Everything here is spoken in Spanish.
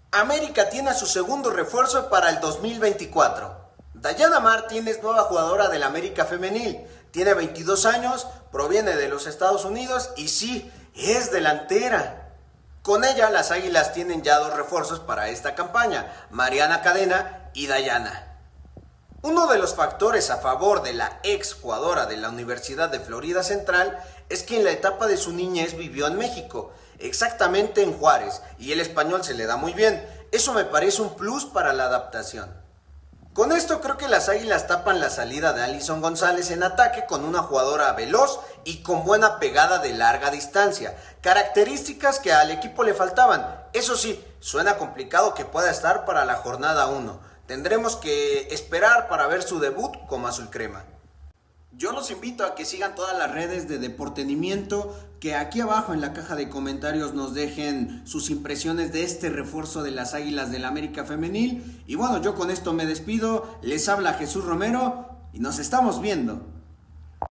América tiene a su segundo refuerzo para el 2024. Dayana Martín es nueva jugadora del América Femenil. Tiene 22 años, proviene de los Estados Unidos y sí, es delantera. Con ella, las Águilas tienen ya dos refuerzos para esta campaña, Mariana Cadena y Dayana. Uno de los factores a favor de la ex jugadora de la Universidad de Florida Central es que en la etapa de su niñez vivió en México, exactamente en Juárez, y el español se le da muy bien. Eso me parece un plus para la adaptación. Con esto creo que las Águilas tapan la salida de Alison González en ataque con una jugadora veloz y con buena pegada de larga distancia, características que al equipo le faltaban. Eso sí, suena complicado que pueda estar para la jornada 1. Tendremos que esperar para ver su debut como azul crema. Yo los invito a que sigan todas las redes de Deportenimiento, que aquí abajo en la caja de comentarios nos dejen sus impresiones de este refuerzo de las Águilas del América Femenil. Y bueno, yo con esto me despido, les habla Jesús Romero y nos estamos viendo.